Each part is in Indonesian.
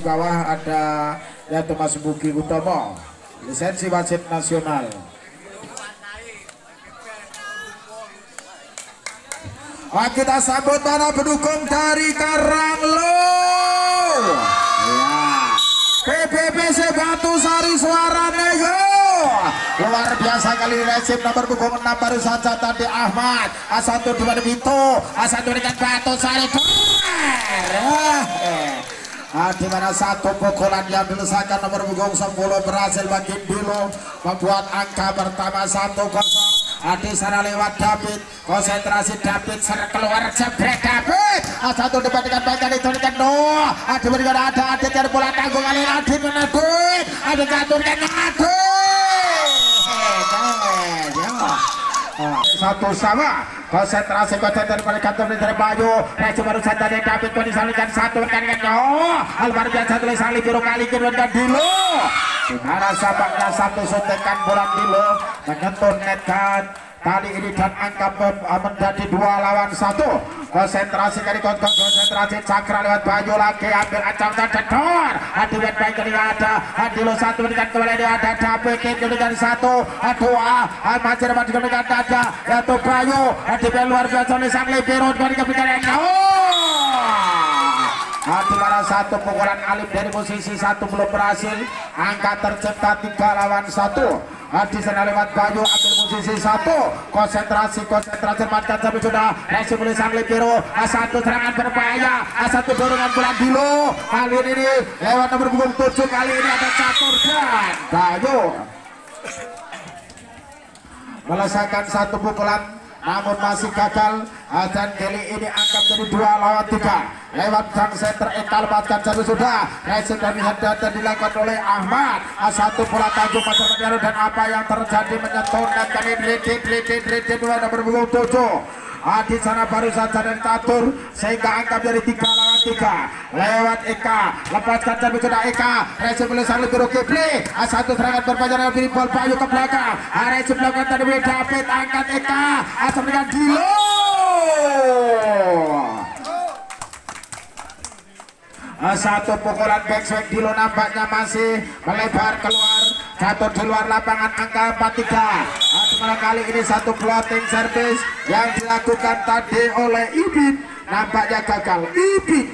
bawah ada yaitu Mas Buki Utomo, lisensi wasit nasional. Kita sambut para pendukung dari Karanglo. Ya. PPPC Batusari suaranya yo. Luar biasa kali resim nomor punggung 6 baru saja tadi Ahmad. A1 2 Vito, A1 dengan Batusari. Di mana satu pukulan yang dilesakan nomor punggung 10 berhasil bagi Dilo membuat angka pertama 1-0. Di sana lewat David, konsentrasi David keluar jebret David. Satu depan dengan baik kali itu dengan Noah. Di mana ada Adit yang bola tanggung kali Adit menadut. Ada jatuh dengan satu sama konsentrasi dari kantor dari Bayu. Recu baru saja dari David kau disalurkan satu dengan Noah. Albar biasa tulis salib biru kali kedua dan Dilo. Dimana sabaknya satu suntikan bola Dilo menyentuh net kan. Kali ini dan angka menjadi 2 lawan 1. Konsentrasi kali konsentrasi Cakra lewat Bayu lagi ambil ancang dan jedor. Adiwet baik kali ada Adilo satu dengan kembali ada David dengan 1 2 masih dapat dengan ada yaitu Bayu. Adiwet luar biasa oleh sang libero dari kepikiran di mana satu pukulan Alif dari posisi 1 belum berhasil. Angka tercipta 3 lawan 1. Di sana lewat Bayu ambil posisi 1. Konsentrasi matkan sampai sudah resim oleh sang libero. A1 serangan berbahaya, A1 dorongan bola Dilo. Kali ini lewat nomor punggung 7. Kali ini ada Catur dan Bayu melesaikan satu pukulan namun masih gagal. Dan kali ini angka menjadi 2 lawan 3 lewat sang center Eka lepaskan satu sudah resim dan data dilakukan oleh Ahmad. A1 bola tanggung macam dan apa yang terjadi menyentuh dan kali ini nomor punggung 7. Di sana baru saja dan Catur sehingga angka dari 3 lawan 3 lewat Eka lepaskan sampai sudah Eka resim oleh sang libero Kipli. A1 serangan berpanjang dari bol Bayu ke belakang. Resim melakukan tadi oleh David angkat Eka asal dengan Dilo. Satu pukulan backswing Dilo nampaknya masih melebar keluar. Jatuh di luar lapangan angka 4-3. Dimana kali ini satu floating service yang dilakukan tadi oleh Ibin nampaknya gagal. Ibin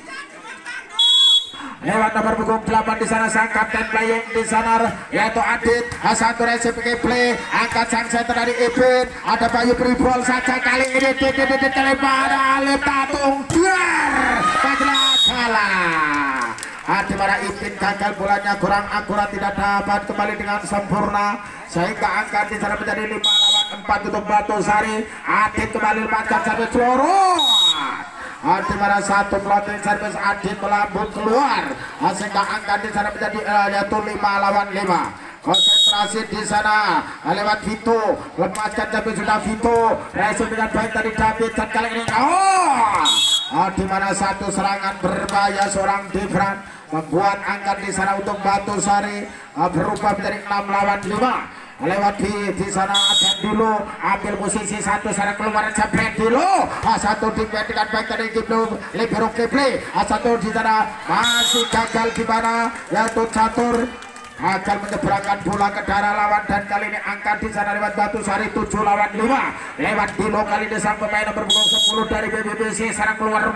lewat nomor punggung 8 di sana sang kapten playing di sana yaitu Adit. A1 resim play angkat sang center dari Ibin. Ada Bayu Pribol saja kali ini dilempar Alif Tatung biar kalah. Di mana Ibin gagal bolanya kurang akurat tidak dapat kembali dengan sempurna sehingga angka di sana menjadi 5 lawan 4 untuk Batusari. Adit kembali lepaskan sampai seluruh. Di mana satu floating service Adit melambung keluar sehingga angka di sana menjadi yaitu 5 lawan 5. Konsentrasi di sana lewat Vito lepaskan sampai sudah Vito resim dengan baik dari David dan kali ini di mana satu serangan berbahaya seorang Devran membuat angka di sana untuk Batusari berubah menjadi 6 lawan 5. Lewat di sana ada Dilo ambil posisi 1 sana keluar jebret Dilo. A1 dengan baik dari libero Kipli. A1 di sana masih gagal di mana yaitu Catur akan menyeberangkan bola ke daerah lawan dan kali ini angka di sana lewat Batusari 7 lawan 5 lewat Dilo. Kali ini sang pemain nomor 10 dari BBBC sekarang keluar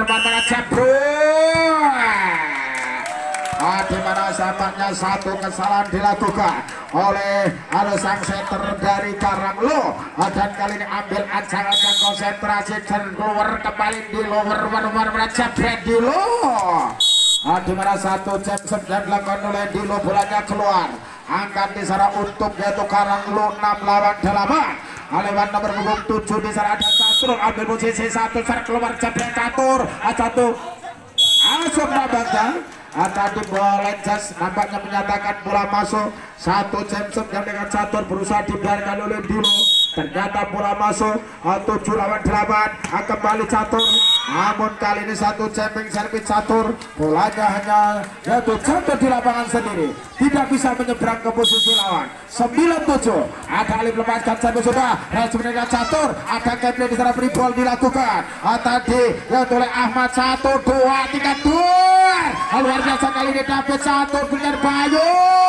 jebret. Di mana sampaknya satu kesalahan dilakukan oleh sang center dari Karanglo dan kali ini ambil ancang-ancang konsentrasi dan keluar kembali di lower jebret Dilo. Di mana satu jam sedang dilakukan oleh Dilo bolanya keluar angkat di sana untuk yaitu Karanglo 6 lawan 8 lewat nomor punggung 7 di sana ada Catur ambil posisi 1 sana keluar jebret Catur. A1 langsung nampaknya tadi bola jas nampaknya menyatakan bola masuk. Satu Jameson yang dengan Catur berusaha dibiarkan oleh Dilo. Ternyata bola masuk 7 lawan 8 kembali Catur. Namun kali ini satu jumping service Catur bolanya hanya yaitu jatuh di lapangan sendiri, tidak bisa menyeberang ke posisi lawan. 9-7 ada Alif lepaskan sampai sudah sebenarnya Catur ada gameplay di sana free dilakukan tadi yaitu oleh Ahmad 1 2 3 2 luar biasa kali ini dapat satu punya Bayu.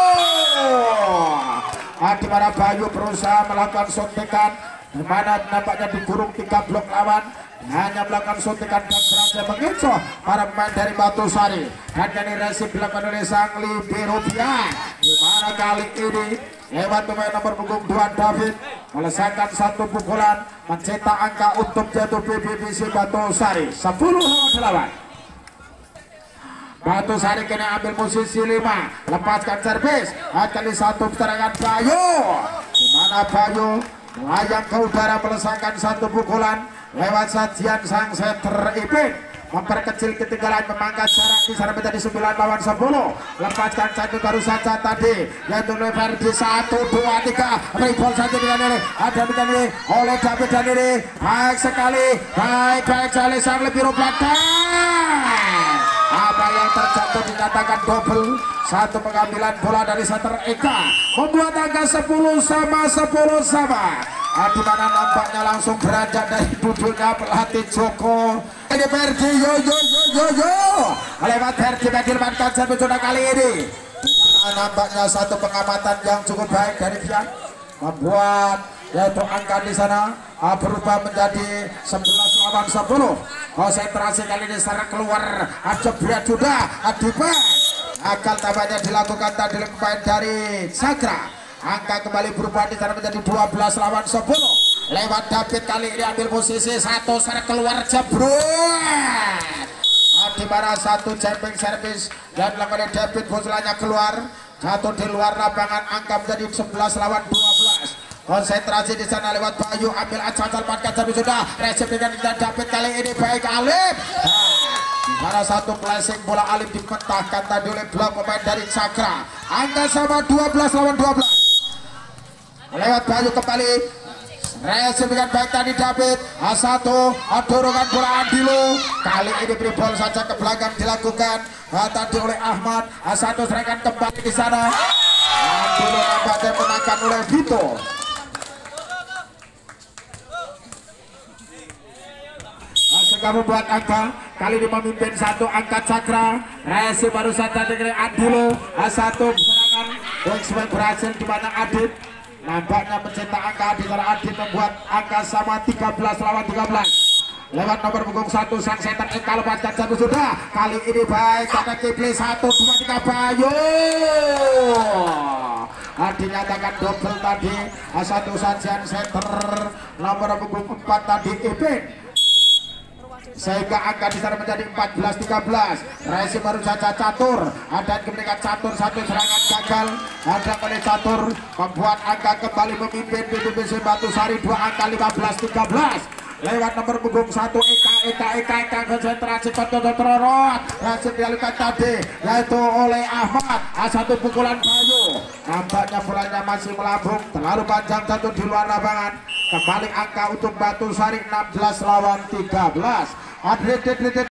Di mana Bayu berusaha melakukan suntikan, di mana nampaknya digurung 3 blok lawan, hanya melakukan suntikan dan berhasil mengecoh para pemain dari Batu Sari. Dan kini resip dilakukan oleh sang libero Bian, di mana kali ini lewat pemain nomor punggung 2 David melesaikan satu pukulan, mencetak angka untuk jatuh PBBC Batu Sari 10-8. Batu Sari kini ambil posisi 5, lepaskan servis, kali satu serangan Bayu, di mana Bayu melayang ke udara melesaikan satu pukulan lewat sajian sang center Ipin, memperkecil ketinggalan, memangkas jarak di sana menjadi 9-10. Lepaskan satu baru saja tadi, yaitu Verdi 1, 2, 3 rebound saja dengan ini, ada dengan ini oleh David dan ini baik sekali, baik sekali sang lebih belakang. Apa yang terjadi dinyatakan double, satu pengambilan bola dari center Eka membuat angka 10-10. Di mana nampaknya langsung beranjak dari duduknya pelatih Joko. Ini Verdi yo lewat Verdi mendirmankan satu sudah kali ini. Di mana nampaknya satu pengamatan yang cukup baik dari dia membuat yaitu angka di sana berubah menjadi 11-10. Konsentrasi kali ini secara keluar, jebret sudah Adipa akan tampaknya dilakukan tadi pemain dari Sagra. Angka kembali berubah di sana menjadi 12-10. Lewat David kali ini ambil posisi 1 secara keluar jebret. Di mana satu jumping service dan lakukan David bosolanya keluar, jatuh di luar lapangan, angka menjadi 11-12. Konsentrasi di sana lewat Bayu, ambil acara lepaskan tapi sudah resip dengan David kali ini baik Alif. Di mana satu flashing bola Alif dipetahkan tadi oleh blok pemain dari Cakra. Angka sama 12-12. Lewat Bayu kembali resip dengan baik tadi David. A1 dorongan bola Andilo, kali ini beri bola saja ke belakang dilakukan tadi oleh Ahmad. A1 serangan kembali di sana. Andilo nampaknya menangkan oleh Vito. Kamu buat angka kali ini memimpin satu angka Cakra. Resi baru saja dengan Andilo. A1 serangan Boxman berhasil di mana Adit nampaknya mencetak angka di sana. Adit membuat angka sama 13-13 lewat nomor punggung 1 sang center Eka, lepaskan satu sudah kali ini baik karena Kipli 1, 2, 3 Bayu dinyatakan double tadi. A1 sajian center nomor punggung 4 tadi Ipin, sehingga angka di sana menjadi 14-13. Resi baru saja Catur, ada kemenangan Catur, satu serangan gagal, ada oleh Catur membuat angka kembali memimpin PBBC Batu Sari 2 angka 15-13 lewat nomor punggung 1 Eka konsentrasi kontrol Resi dialihkan tadi yaitu oleh Ahmad. A1 pukulan Bayu, nampaknya bolanya masih melambung terlalu panjang, satu di luar lapangan. Kembali angka untuk Batu Sari 16-13.